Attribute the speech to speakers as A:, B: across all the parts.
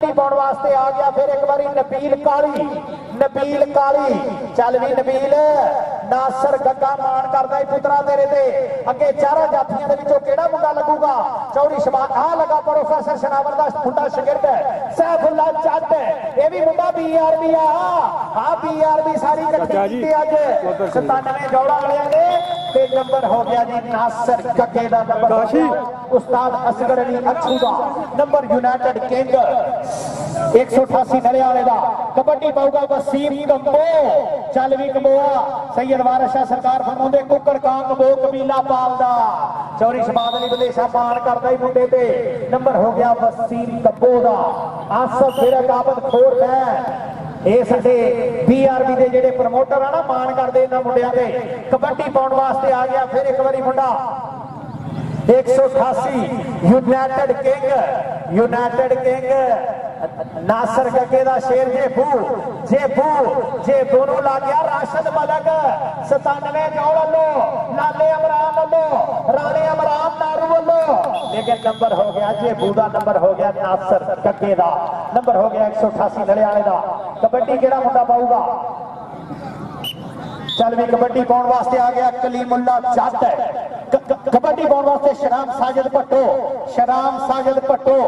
A: पाने वास्ते आ गया फिर एक बारी नबील काली चल भी नबील नासर गग्गा मान करदा है पुत्रा तेरे ते अगे चारों जाफियां दे विचों केड़ा मुंडा लगूगा चौरी शबाद आ लगा प्रोफेसर शनावर दा मुंडा शागिर्द सैफुल्ला जट ये भी मुंडा बीआरबी बीआरबी सारी इकट्ठी कीती अज 97 जौड़ा वालियां दे ते नंबर हो गया जी नासर गग्गे दा नंबर उस्ताद असगर अली अच्छू दा नंबर यूनाइटेड किंग 188 नले वाले दा कबड्डी पाऊगा वसीम कंबो चल भी कंबोआ सैयद वारिस शाह सरकार फरमाउंदे कुकर कां कंबो कबीला पालदा चौरी शबाद अली बलेशा मान करदा ही मुंडे ते नंबर हो गया वसीम कंबो दा आसफ फिर काबत खोर है ये साडे बीआरबी दे जेडे प्रमोटर आ ना मान करदे इन्हां मुंडियां दे कबड्डी पाउण वास्ते आ गया फिर एक बारी मुंडा 188 यूनाइटेड किंग नासर गग्गे दा शेर जे दोनों ला गया राशिद मलक 97 जौड़ लो लाले अमरान लो राणे अमरान नारू लो लेकिन नंबर हो गया जेबू दा नंबर हो गया नासर गग्गे दा नंबर हो गया 188 नले वाले दा कबड्डी केड़ा मुंडा पाऊगा चल भी कबड्डी पाउण वास्ते आ गया कलीमुल्ला जट कबड्डी पाउण वास्ते शराम साजिद भट्टो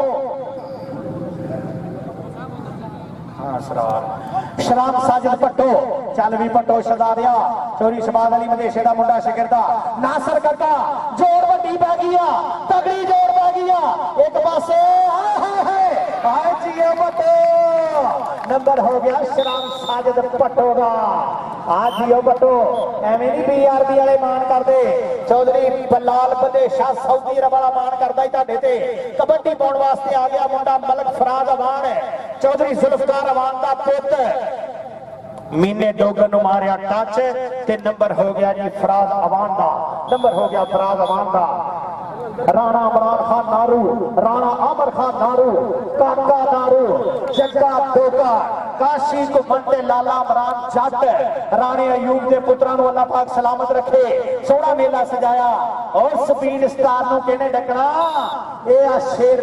A: शराम साजिद भट्टो चल भी भट्टो शहजादिया चोरी शबाद अली मदेशे दा मुंडा शागिर्दा नासर गग्गा जोड़ वड्डी पै गई तगड़ी जोड़ पै गई एक पासे हाय जियो भट्टो नंबर हो गया शराम साजिद भट्टो दा जियो भट्टो एवें नहीं बीआरबी वाले मान करदे चौधरी बलाल बदेशा सऊदी अरब वाला मान करदा ही तुहाडे ते कबड्डी पाउण वास्ते आ गया मुंडा मलक फराज अवान चौधरी जुल्फकार अवान दा पुत मीने डोगर नु मारिया टच ते नंबर हो गया जी फराज अवान दा नंबर हो गया फराज अवान दा राणा इमरान खान नारू राणा आमर खान नारू काका नारू जग्गा डोगा काशी को मनते लाला इमरान जट राणे अयूब के पुत्रां नूं अल्लाह पाक सलामत रखे सोहना मेला सजाया और स्पीड स्टार नूं कहने डकना शेर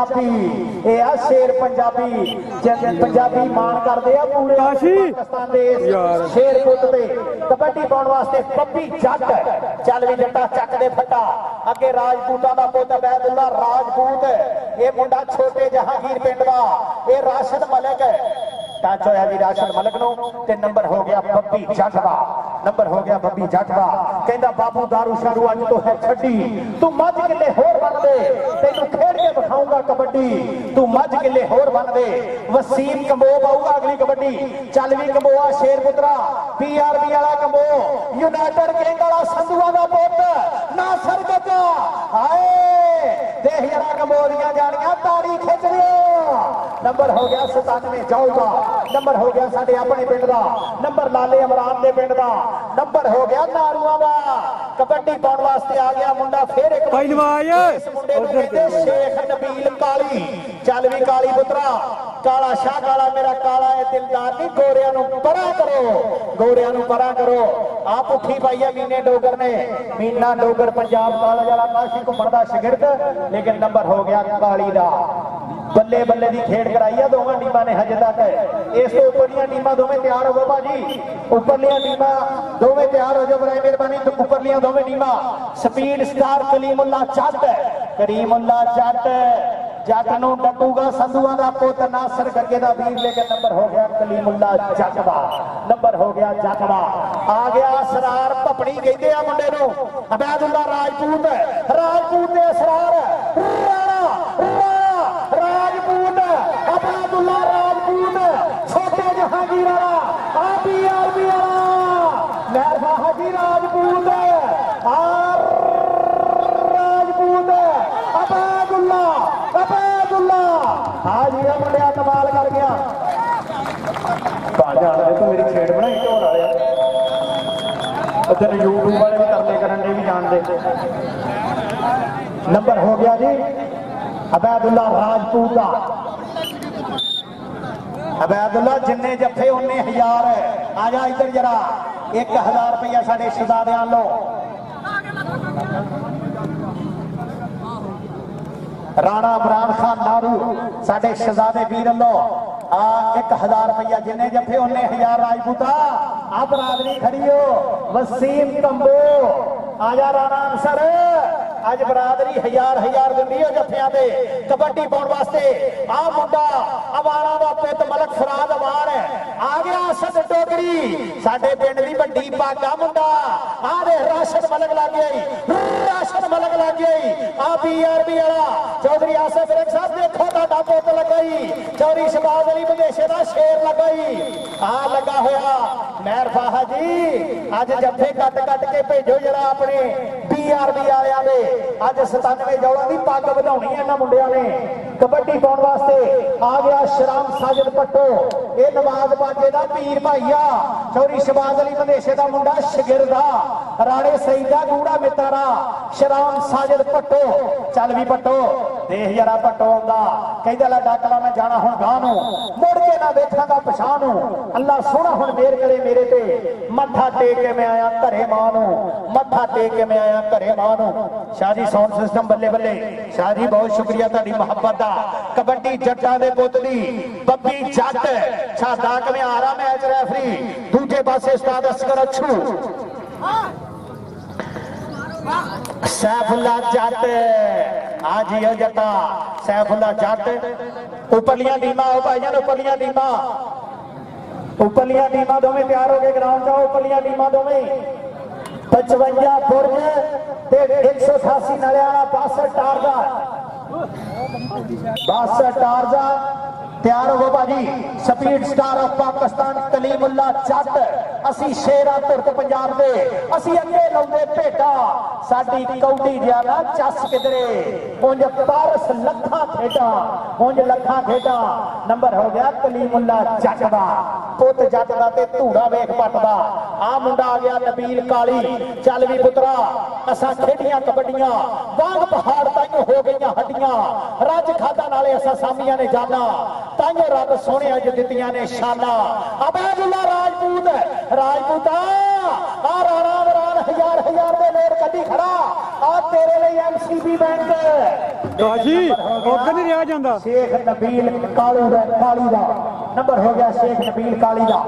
A: पंजाबी पंजाबी मान करदे आ पूरे पाकिस्तान दे शेर पुत ते कबड्डी पाउण वास्ते पप्पी जट चल भी जट्टा चक दे फट्टा अगे राजपूतां दा पुत अबैदुल्ला राजपूत ये मुंडा छोटे जहांगीर पिंड दा ये राशिद मलिक टच होया जी राशिद मलिक नूं ते नंबर हो गया बब्बी जट दा नंबर हो गया बब्बी जट दा कहंदा बाबू दारू शारू अज तो है छड्डी तू मझ किले होर बन दे तैनू खेड के दिखाऊंगा कबड्डी तू मझ किले होर बन दे वसीम कंबो आऊगा अगली कबड्डी चल भी कंबोआ शेर पुत्रा बीआरबी वाला कंबो यूनाइटेड किंग वाला संधुआ दा पुत नासर गग्गा हाय देख जरा कंबो दियां जानियां ताड़ी खिच दियो नंबर हो गया 97 जाऊगा नंबर हो गया साडे अपने पिंड दा नंबर लाले इमरान दे पिंड दा नंबर हो गया नारूआं दा कबड्डी पाउण वास्ते आ गया मुंडा फिर एक इस मुंडे नूं कहंदे शेख नबील काली चल भी काली पुत्रा काला शाह काला मेरा काला है दिलदार नहीं गोरियां नूं परा करो आप उठी पाई है मीने डोगर ने मीना डोगर पंजाब कॉलेज वाला काशी घुमण दा शागिर्द लेकिन नंबर हो गया काली दा बल्ले बल्ले की खेड कराई है दोवें टीमां ने हजे तक इस तो उपरलियां टीमां दोवें तैयार हो भाजी उपरलियां टीमां दोवें तैयार हो जाओ बराए मेहरबानी तो उपरलियां दोवें टीमां स्पीड स्टार कलीमुल्ला जट जट नूं डकूगा संधुआं दा पुत नासर गग्गे दा वीर लेकिन नंबर हो गया कलीमुल्ला जट दा नंबर हो गया जट दा आ गया असरार भपड़ी कहंदे आ मुंडे नूं अबैदुल्ला राजपूत दे असरार राजपूत अबैदुल्ला राजपूत छोटे जहांगीर वाला बीआरबी वाला मेहरबा हाजी राजपूत अबैदुल्ला हाजी मुंडिया कमाल कर गया तू मेरी खेड बनाई ढोल वाले उधर यूट्यूब वाले भी करने करने भी जानते नंबर हो गया जी अबैदुल्ला राजपूत का अबैदुल्ला जिन्ने जफे उन्ने हजार है आ जा इधर जरा 1000 रुपया साढ़े शहजादियां लो राणा इमरान खान नारू साडे शहजादे वीर लो 1000 रुपया जिन्ने जफे उन्ने 1000 राजपूता आ बरादरी खड़ी हो वसीम तंबू आजा राणा अंसर अज बरादरी 1000 दिंदी हो जफिया दे कबड्डी पाउण वास्ते आ मुंडा अवाणा दा पुत मलक फराद अवान आ गया असद डोगरी साडे पिंड दी वड्डी भागा मुंडा आ दे राशन मलक लग गई राशन मलक लग गई आ बीआरबी वाला चौधरी आसिफ बेग साहब देखो तुहाडा पुत लगाई चौधरी शहबाज अली बदेशे दा शेर लगाई आ लगा होया मेहर फाहा जी अज जफे कट कट के भेजो जरा अपने बीआरबी वालियां दे अज 97 जौड़ां दी पग वधाउणी है इन्हां मुंडियां ने कबड्डी पाउण वास्ते आ गया शराम साजिद पट्टो ये नवाज बाजे दा पीर भाईया चौधरी शहबाज अली बदेशे दा मुंडा शगिरदा राणे सईदा गूड़ा मितारा शराम साजिद पट्टो चल भी पट्टो देख जरा पट्टो आंदा कहंदा ला डाकला मैं जाना हुण गां नूं मुड़ के ना वेखांगा पछाण नूं अल्लाह सोहना हुण मेर करे मेरे ते मत्था टेक के मैं आया घरे मां नूं मत्था टेक के मैं आया घरे मां नूं शाह जी साउंड सिस्टम बल्ले बल्ले शाह जी बहुत शुक्रिया तुहाडी मुहब्बत दा कबड्डी जट्टां दे पुत दी बब्बी जट छादा घमियारा मैच रेफरी दूजे पासे उस्ताद असगर अच्छू सैफुल्ला जट आज ही जट्टा सैफुल्ला जट उपरलियां टीमां हो भाईजान उपरलियां टीमां दोवें तैयार हो गए ग्राउंड जाओ उपरलियां टीमां दोवें 55 बुर्ज ते 188 नलियाना 62 टारजा तैयार हो भाजी speed star of Pakistan Kaleemullah Jatt असी शेरा तुरत पंजाब दे असी अगे लाउंदे भेटा साडी कौडी जिया ना चस किधरे उंज पारस लखा खेडा उंज लखा खेडा नंबर हो गया कलीमुल्ला जट दा पुत जट दा ते धूड़ा वेख पट दा आ मुंडा आ गया नबील काली चल भी पुत्रा असा खेडियां कबड्डियां वांग पहाड़ ताइयों हो गईयां हड्डियां रज खादा नाले असा सामियां ने जाना ताइयों रब सोने अज दित्तियां ने शाना अबैदुल्ला राजपूत राजपूता आ राणा इमरान 1000 दे नोट कड्डी खड़ा आ तेरे लिए एमसीबी बैंक
B: जी ओके नहीं रहा जांदा
A: शेख नबील काली दा नंबर हो गया शेख नबील काली दा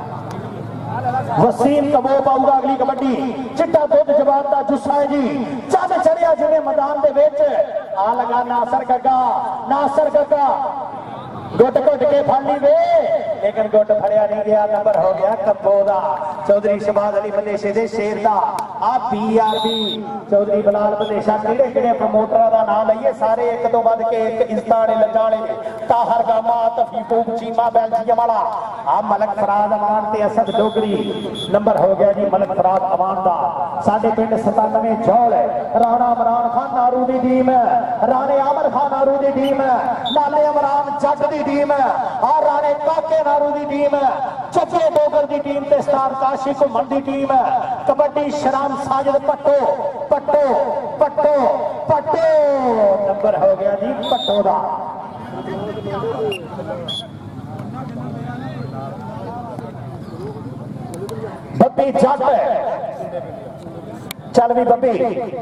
A: वसीम कबो पाऊगा अगली कबड्डी चिट्टा दुध जवान दा जुस्सा है जी चंद चढ़िया जिन्हें मैदान दे विच आ लगा नासर गगा गुट गुट के फड़ ली वे लेकिन गुट फड़िया नहीं गया नंबर हो गया कंबो दा चौधरी शहबाज अली बदेशे दे शेर दा आ बीआरबी चौधरी बिलाल बदेशा किहड़े प्रमोटरां दा नाम लईए सारे एक तो वध के एक इज़्ताने लजाने ताहर गामा तफीकूब चीमा बेल्जियम वाला आ मलक फराद अमान ते असद डोगरी नंबर हो गया जी मलक फराद अमान दा साडे पिंड 97 जौल राणा इमरान खान नारू दी टीम राणे आमर खान नारू दी टीम लाले इमरान जट दी टीम आ राणे काके नारू दी टीम चचे डोगर दी टीम ते स्टार काशी घुमन दी टीम कबड्डी शराम साजिद पट्टो नंबर हो गया जी पट्टो दा बब्बी जट चल भी बब्बी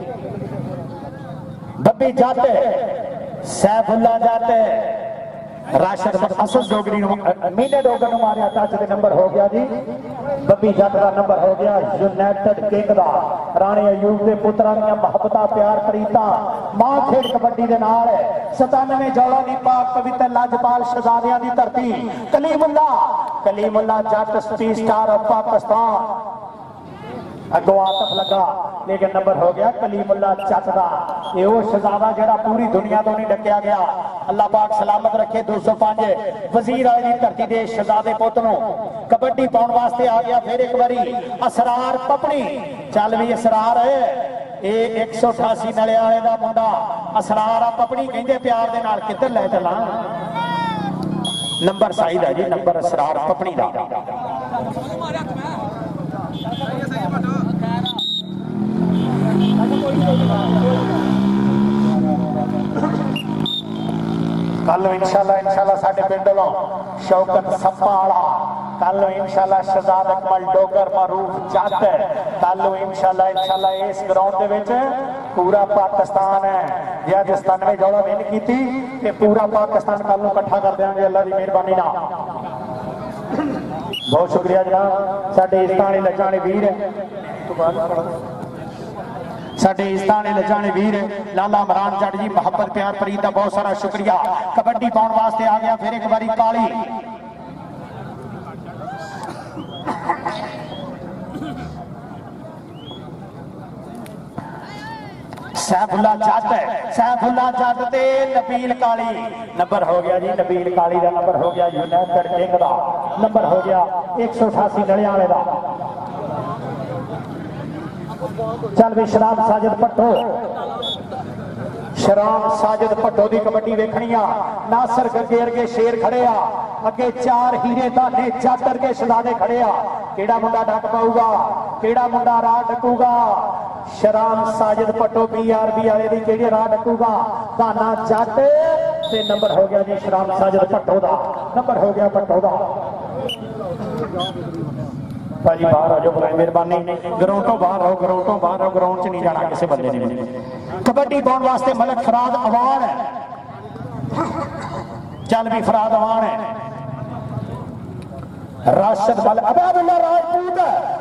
A: जट सैफुल्ला जट राशद असद डोगरी मीने डोगर नु मारिया टच दे नंबर हो गया जी बब्बी जट का नंबर हो गया यूनाइटेड किंग दा राणे अयूब दे पुत्रां दी मुहब्बतां प्यार प्रीता मां खेड कबड्डी दे नाल 97 जौड़ा दी पाक पवित्र लाजपाल शहजादियां दी धरती Kaleemullah Jatt speed star of Pakistan अगो आतफ लगा लेकिन नंबर हो गया कलीमुल्ला जट दा ये वो शहजादा जेड़ा पूरी दुनिया तो नहीं डकिया गया अल्लाह पाक सलामत रखे 205 वजीर वाली धरती दे शहजादे पुत नूं कबड्डी पाउण वास्ते आ गया फिर एक बारी असरार पपनी चल भी असरार है ये 188 नले वाले दा मुंडा असरार पपनी कहंदे प्यार दे नाल किधर ले चला नंबर साइड है जी नंबर असरार पपनी दा कल इंशाल्लाह साडे पिंड लो शौकत सप्पा वाला कल इंशाल्लाह शहजाद अकमल डोगर मारूफ जट कल इंशाल्लाह इस ग्राउंड दे विच पूरा पाकिस्तान है जे अज 97 जौला विन की पूरा पाकिस्तान कल नूं इकट्ठा कर देंगे अल्लाह की मेहरबानी नाल। बहुत शुक्रिया जनाब साडे इस्ताने लजाने वीर साडे इस्ताने लजाने वीर लाला इमरान जट जी मोहब्बत प्यार प्रीत का बहुत सारा शुक्रिया। कबड्डी पाउण वास्ते आ गया फिर एक बारी काली सैफुल्ला जट ते नबील काली नंबर हो गया जी। नबील काली का नंबर हो गया यूनाइटेड किंग का नंबर हो गया 188 नड़ियाले का। चल भी शराब साजिद भट्टो की कबड्डी वेखनी आ। नासर गगे अरगे शेर खड़े आ अगे 4 हीरे दाने जट अरगे शहजादे खड़े आ। केड़ा मुंडा डक पाऊगा केड़ा मुंडा राह डकूगा। शराब साजिद भट्टो PRB वाले की केड़ी राह डकूगा। दाना जट ते नंबर हो गया जी शराब साजिद भट्टो का नंबर हो गया भट्टो का। भाजी बाहर आ जाओ बराए मेहरबानी ग्राउंड तो बाहर आओ ग्राउंड च नहीं जाना किसी बंदे ने। कबड्डी पाउण वास्ते मलक फराद अवान है। चल भी फराद अवान है राशिद बल अबैदुल्ला राजपूत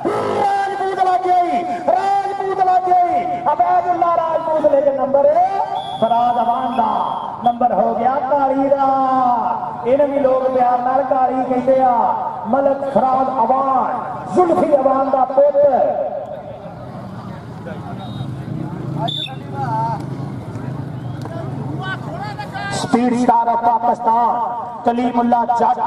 A: लग गई अबैदुल्ला राजपूत लेकिन नंबर फराद अवान का नंबर हो गया काली का। इन्हें भी लोग प्यार नाल काली कहते आ। मलक फराद अवान जुल्फी अवान का पुत्र speed star of Pakistan Kaleemullah Jatt.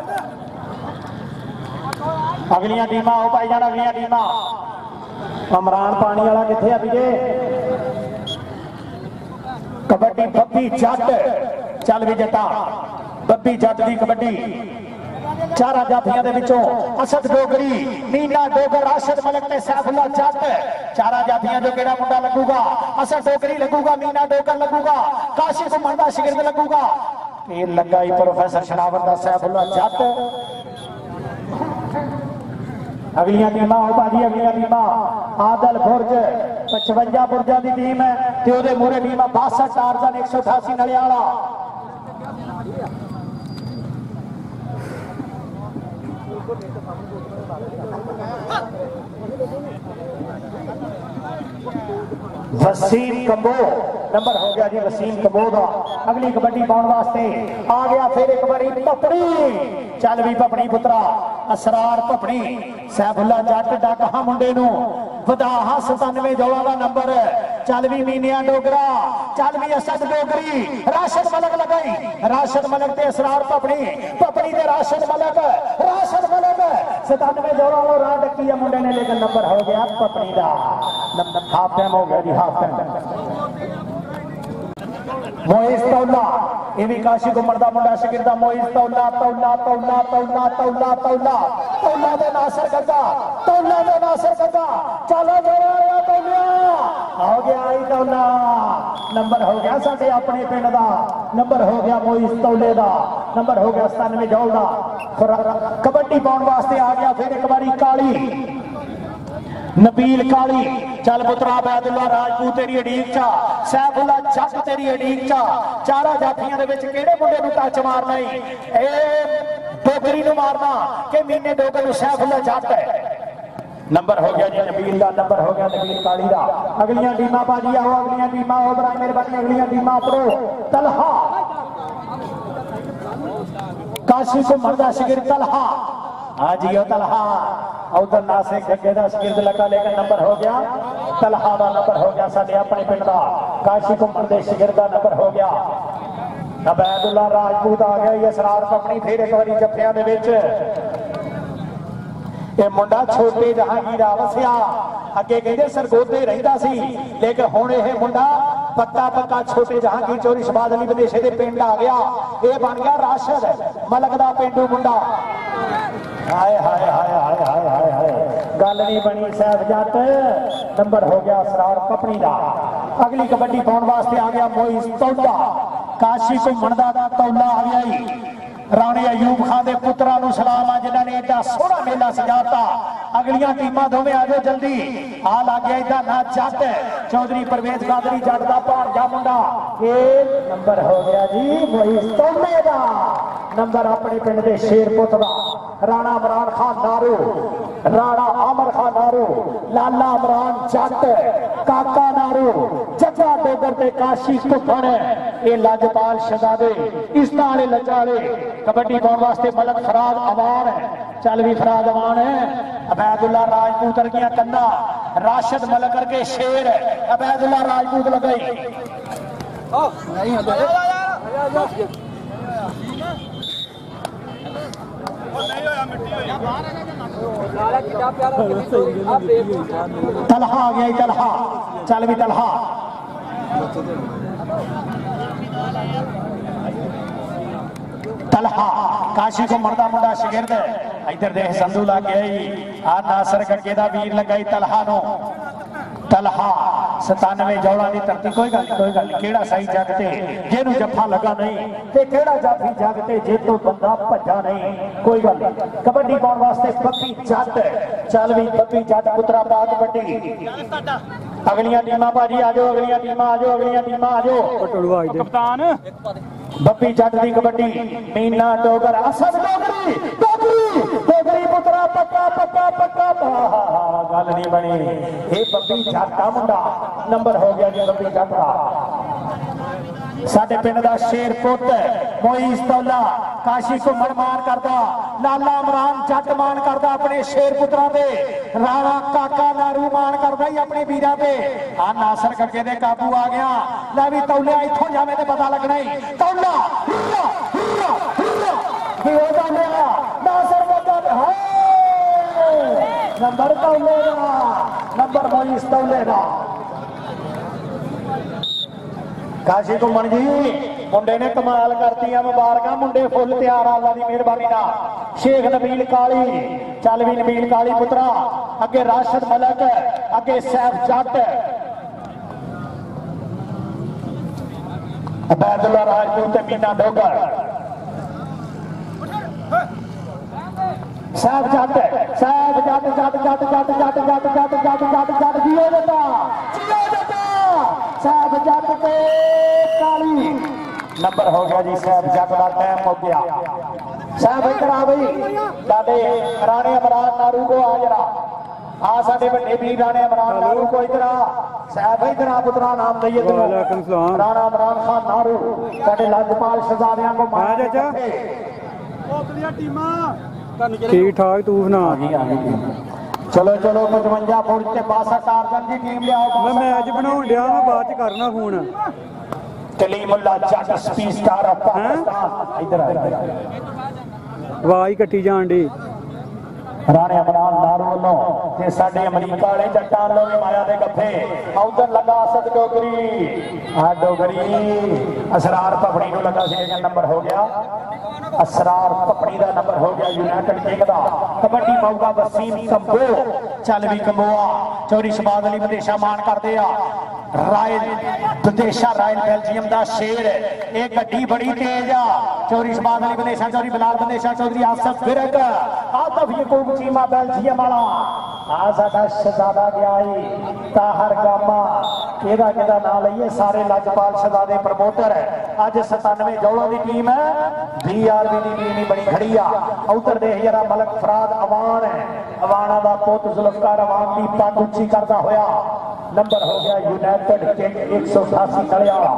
A: अगलियां टीमां हो पाई जान अगलियां टीमां। इमरान पानी वाला किथे है विजय। कबड्डी बब्बी जट चल भी जटा बब्बी जट की कबड्डी चारा जाफियां दे विचों असद डोगरी मीना डोगर राशिद मलक ते सैफुल्ला जट। चारा जाफियां जो केड़ा मुंडा लगूगा असद डोगरी लगूगा मीना डोगर लगूगा काशिफ उमर दा शिगिर्द लगूगा। ये लगा ही प्रोफेसर शनावर दा सैफुल्ला जट। अगलियां टीमां हो भाजी अगलियां टीमां आदल बुरज 55 बुरजा की टीम है ते ओदे मूहरे टीम 62 टारजन 188 नड़ियाला। वसीम कंबो नंबर हो गया जी वसीम कंबो का। अगली कबड्डी पाउण वास्ते आ गया फिर एक बारी पपड़ी। चल भी पपड़ी पुत्रा असरार पपड़ी सैफुल्ला जट डक हा मुंडे नूं वधा 97 जौला का नंबर। चल भी मीनिया डोगरा चल भी असद डोगरी राशिद मलक लगाई राशिद मलक ते असरार पपड़ी ते राशिद मलक 97 जौला को राह डकी है मुंडे ने लेकिन नंबर हो गया पपड़ी का। हाफ टाइम हो गया जी हाफ टाइम। मोइज तौला ये भी काशी घुमन का मुंडा शिगिरदा मोइज तौला दे नासर गद्दा चलो जोड़ा तौलिया हो गया आई तौला। नंबर हो गया साडे अपने पिंड का नंबर हो गया मोइज तौले का नंबर हो गया 97 जौल का। कबड्डी पाउण वास्ते आ गया फिर एक बारी काली नबील काली। चल पुत्रा अबैदुल्ला राजपूत तेरी अडीक चा सैफुल्ला जट तेरी अडीक चा। चारा जाफियां दे विच किहड़े मुंडे नूं टच मारना ए डोगरी नूं मारना कि मीने डोगर नूं सैफुल्ला जट। नंबर हो गया जी नबील का नंबर हो गया नबील काली का। अगलियां टीमां बाजी आओ अगलियां टीमां हो बड़ा मेहरबानी अगलियां टीमां प्रो तलहा काशी को मर्दा शिगिर तलहा हाँ जी तलहा उधर नासिक गगे का शिगिर्द लगा लेकिन नंबर हो गया तलहा का नंबर हो गया साडे अपने पिंड का। काशी घुमन दे शिगिर्द का नंबर हो गया अबैदुल्ला राजपूत आ गया। ये सरार पकड़ी फिर एक बारी जफियां दे विच ये मुंडा छोटे जहांगीर वसिया अगे कहते सरगोधे रहिंदा सी लेकिन हुण यह मुंडा पक्का छोटे जहांगीर चौधरी शहबाज अली बदेशे दे पिंड आ गया। ये बन गया राशिद मलक दा पेंडू मुंडा। हाय हाय हाय हाय हाय हाय हाय गल नहीं बनी सैफ जट। नंबर हो गया असरार पपड़ी का। अगली कबड्डी पाउण वास्ते आ गया मोइज तौला काशी घुमन दा तौला आ गया ही राणे अयूब खान के पुत्रा नू सलाम आ जिन्होंने एडा सोहना मेला सजाता। अगलियां टीमां दोवें आ जाओ जल्दी। आ लग गया इदा ना जट चौधरी परवेज कादरी जट का भाणजा मुंडा। ये नंबर हो गया जी मोहित तोमे दा। नंबर अपने पिंड के शेरपुत का राणा इमरान खान नारू, राणा आमर खान नारू, लाला इमरान जट, काका नारू, जग्गा डोगर ते काशी भुट्टन। ये लजपाल शहजादे इस नाले लचाले कबड्डी पाने वास्ते मलक फराद अवान है। चल भी फराद अवान है। अबैदुल्ला राजपूत वर्गियां कंधा, राशिद मलक करके शेर, अबैदुल्ला राजपूत लगाई तलहा आ गया तलहा। चल भी तलहा तलहा काशी को मरदा मुंडा शिगिरद। इधर देख संधू ला गया आ नासर गगे दा वीर लगाई तलहा नो। तलहा 97 जौड़ा की धरती। कोई गल केड़ा सही जगते जेनू जफा लगा नहीं ते केड़ा जाफी जगते जे तो बंदा भजा नहीं। कोई गल कबड्डी पाने वास्ते पप्पी जट। चल भी पप्पी जट पुत्रा पा कबड्डी। अगलियां टीमां भाजी आ जाओ, अगलियां टीमां आ जाओ, अगलियां टीमां आ जाओ। कप्तान बप्पी जट की कबड्डी। मीना डोगर असद डोगरी डोगरी डोगरी पुत्रा पक्का पक्का पक्का। गल नहीं बनी। ये बप्पी जट का मुंडा। नंबर हो गया जी बप्पी जट का। साडे पिंड का शेर पुत मोईस तौला काशी को मनमान करता। लाला इमरान जट मान करता अपने शेर पुत्रा दे। राणा काका नारू मान करता ही अपने वीरा पे। आ नासर गगे दे काबू आ गया। लै भी तौलिया इत्थों जावे ते पता लगना ही। तौला हिरा हिरा हिरा की हो जाएगा नासर गगे नंबर तौले दा। नंबर मोईस तौले दा। काशी घुमन जी मुंडे ने कमाल करती है। मुबारक मुंडे फुल तैयार अल्लाह की मेहरबानी ना। शेख नबील काली। चल भी नबील काली पुत्रा। अगे राशिद मलक, अगे सैफ जट, अबैदुल्ला राजपूत, मीना डोगर, सैफ जट सैफ जट जट जट जट जट जट जट जट जट जट जियो जटा जियो जटा। सैफ जट ते काली। नंबर हो गया जी सैफ जट का। टाइम हो गया। सैफ इधर आ गई। साडे राणे इमरान नारू को आ जरा आ। साडे बड़े वीर राणे इमरान नारू को इधर आ। सैफ इधर आ पुत्रा। नाम दईए राणा इमरान खान नारू। साडे लजपाल शहजादियां को मार
B: ठीक ठाक तू सुना।
A: चलो चलो 55 फुट से 62 टार्जन की टीम ले आओ।
B: मैं मैच बनाउण दिया मैं बाद च करना phone.
A: Kaleemullah Jatt speed star of Pakistan इधर आ।
B: आवाज कट्टी जान दी।
A: राणे इमरान नारू वालों ते साडे अमरीका वाले जट्टां वालों भी माया दे गफ्फे। उधर लगा असद डोगरी। आ डोगरी असरार पपड़ी को लगा सी। नंबर हो गया असरार पपड़ी का। नंबर हो गया यूनाइटेड किंग का। कबड्डी मौका वसीम कंबो। चल भी कंबोआ चौरी शबाद अली बदेशा मान करते आ। रायल बदेशा रायल बेल्जियम का शेर। एक गड्डी बड़ी तेज आ। चौरी शबाद अली बदेशा, चौरी बिलाल बदेशा, चौधरी आसफ फिरक, आतफ यकूब चीमा बेल्जियम वाला। आ साडा शहजादा गया ही ताहर गामा। एदा किदा नाम लईए सारे लजपाल शहजादे प्रमोटर। अज 97 जौलों की टीम है। BRB की टीम ही बनी खड़ी आ। उधर देख जरा मलक फराद अवान है। अवाना का पुत जुल्फकार अवान की पग उच्ची करता होया। नंबर हो गया यूनाइटेड किंग 188 तले वाला।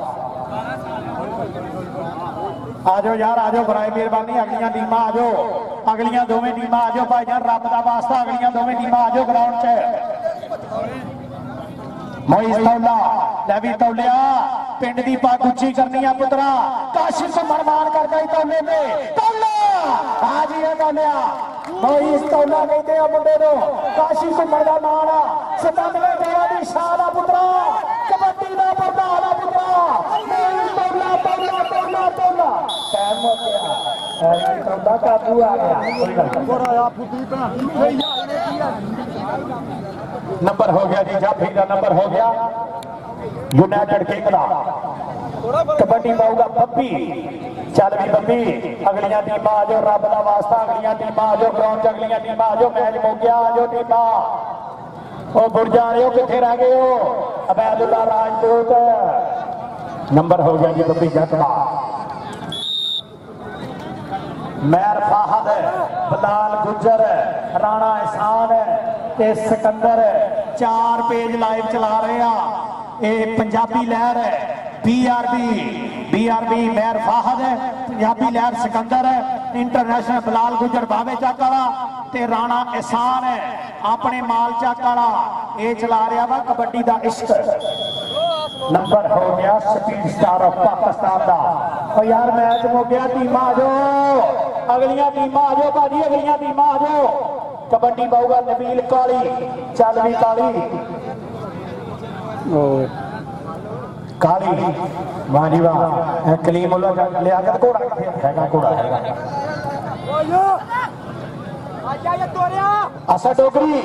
A: आ जाओ यार आ जाओ बराए मेहरबानी। अगलियां टीमां आ जाओ। अगलियां दोवें टीमां आ जाओ भाईजान रब का वास्ता। अगलियां दोवें टीमां आ जाओ ग्राउंड च। मोईस तौला लै भी तौलिया पिंड की पग उच्ची करनी है पुत्रा। काशी को मनमान कर गई तौले पे। तौला आ जी है तौलिया। मोईस तौला कहते हैं मुंडे को। काशी को मरदा मान 97 जौड़ा की शान आ पुत्रा। कबड्डी का प्रधान आ पुत्रा। मोईस तौला तौला तौला तौला। टाइम हो गया। तौला काबू आ गया। नंबर हो गया जी जाफी का। नंबर हो गया यूनाइटेड किंग का। कबड्डी पाऊगा बब्बी चल भी बब्बी अगलियां टीमां आ जाओ रब दा वास्ता अगलियां टीमां आ जाओ ग्राउंड च अगलियां टीमां आ जाओ मैच मुक गया आ जाओ टीमां ओ बुरजा रहे हो किथे रह गए हो अबैदुल्ला राजपूत नंबर हो गया जी बब्बी जट दा मैर फाहद बलाल गुजर राणा एहसान ते सिकंदर 4 पेज लाइव चला रहे हैं ये पंजाबी लहर बीआरबी मैर फाहद पंजाबी लहर सिकंदर इंटरनेशनल बलाल गुजर बावे चक वाला ते राणा एहसान अपने माल चक वाला ये चला रहा वा कबड्डी का इश्क नंबर हो गया स्पीड स्टार ऑफ पाकिस्तान का और यार मैच हो गया टीम आ जाओ अगलियां टीम आ जाओ भाजी अगलियां टीम आ जाओ कबड्डी पाऊगा नबील काली चल भी काली वाह जी वाह कलीम लिया के घोड़ा है घोड़ा असद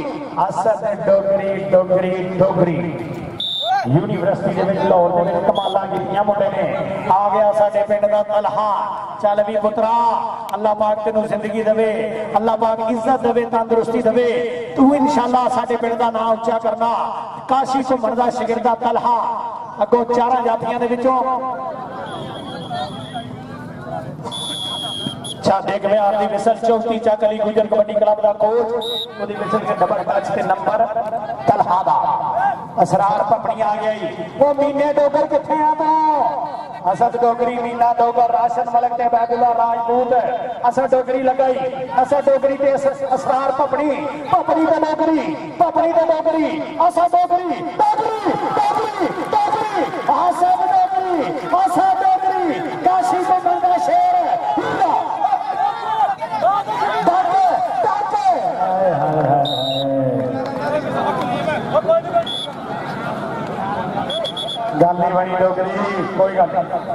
A: डोगरी यूनिवर्सिटी लाहौर कमाल की मुंडे ने आ गया साडे पिंड दा तलहा चल भी पुत्रा अल्लाह पाक तेनू जिंदगी देवे अल्लाह पाक इज्जत देवे तंदुरुस्ती देवे तू इंशाअल्लाह साडे पिंड दा नाम उच्चा करना काशी घुमण दा शिगिरदा तलहा अगों 4 जातियां दे विचों छादे गवियार दी विसल चौथी चक अली गुजर कबड्डी क्लब दा कोच ओदी विसल के डबल टच ते नंबर तलहा दा असरार पपड़ी आ गई वो मीने डोगर किथे आ तो असद डोगरी मीना डोगर राशन मलक ते बैदुल्ला राजपूत असद डोगरी लगाई असद डोगरी ते असरार पपड़ी ते डोगरी असद डोगरी असद डोगरी काशी को मंगा शेर गल नहीं बनी डोगरी कोई गल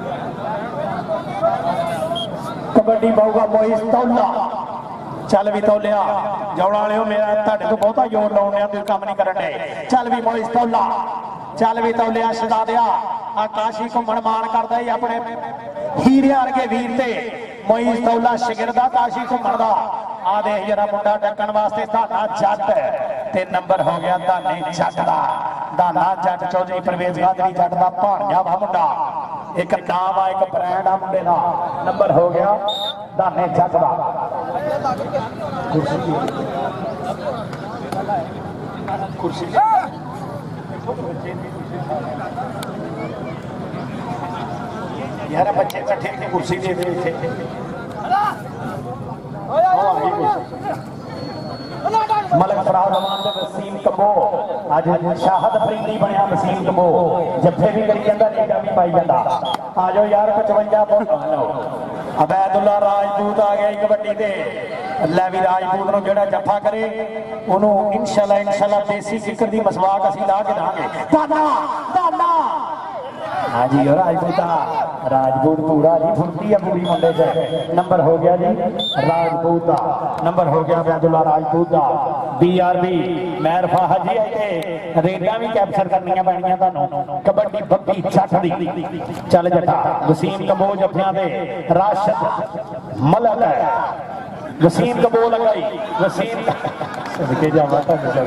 A: कबड्डी पाऊगा मोइस तौला चल भी तौलिया जौड़ा वाले मेरा तुहाडे तो बहुता जोर लाउण तुसीं काम नहीं करन दे चल भी मोइस तौला चल भी तौलिया शहजादिया आ काशी घुमण मान करदा ही अपने हीरे वर्गे वीर ते मोइस तौला शिगिरदा काशी घुमण दा आ देख जरा मुंडा डकण वास्ते धाना जट ते नंबर हो गया धाने जट दा धाना जट चौधरी परवेज गादरी जट दा भाणजा वा मुंडा एक नाम आ एक ब्रांड आ मुंडे दा नंबर हो गया धाने जट दा कुर्सी यार बच्चे इकट्ठे कुर्सी दे दे मलक फराज अमान दे वसीम कबो आज शाहद फरीदी बनया वसीम कबो जफ्फे भी करी जांदा लीडा भी पाई जांदा आ जाओ यार 55 अबैदुल्ला राजपूत आ गया कबड्डी ते लै भी राजपूत नु जेड़ा जफ्फा करे ओनू इंशाअल्लाह देसी किकर दी मसवाक असीं ला के दांगे दादा हाँ जी राजपूत पूरा जी फुर्ती है पूरी मुंडे से नंबर हो गया जी राजपूत का नंबर हो गया अबैदुल्ला राजपूत का बीआरबी मैर फाहद जी है रेडा भी कैप्चर करनियां पैणियां तुहानूं कबड्डी बब्बी जट दी चल जटा वसीम कबो जफियां दे राशिद मलक है वसीम कबो लगाई वसीम सदके जावा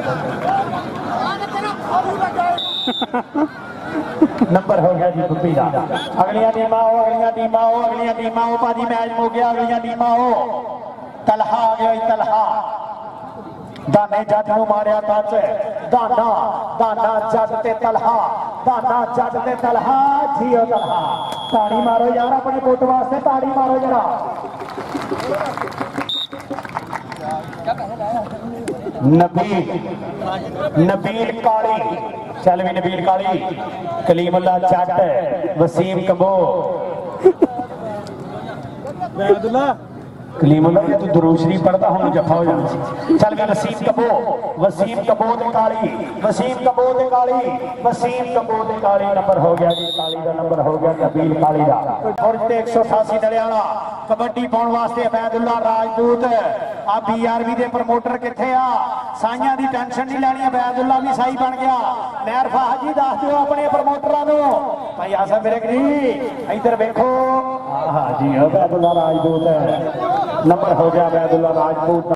A: नंबर हो गया जी बब्बी का अगलियां टीमां आओ भाजी मैच हो गया अगलियां टीमां आओ तलहा आ गया तलहा दाने जट नूं मारिया टच दाना जट ते तलहा जियो तलहा ताड़ी मारो यार अपने पुट वास्ते ताड़ी मारो जरा नबील काली चल भी नबील काली कलीमुल्लाह जट वसीम कबो कलीमुल्ला तू दुरूद शरीफ पढ़ता हूं जफा हो जाना सी। चल भी वसीम कबो ते काली नंबर हो गया जी, काली का नंबर हो गया कबीर काली का। और 188 डलियाला कबड्डी पाउण वास्ते अबैदुल्ला राजपूत आ बीआरबी दे प्रमोटर किथे आ, साइयां दी टेंशन नहीं लैनी, अबैदुल्ला भी साई बन गया। मैरफा जी दस दिओ अपने प्रमोटरां नूं भाई आसा मेरे करी इधर देखो। हाँ जी अबैदुल्ला राजपूत नंबर हो गया अबैदुल्ला राजपूत।